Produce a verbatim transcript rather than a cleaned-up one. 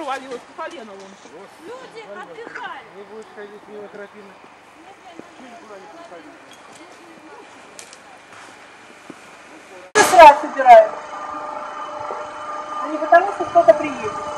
провалилась по колено вон. Люди отдыхают. Не будешь ходить мимо тропинок. Сразу собирают. А не потому, что кто-то приедет.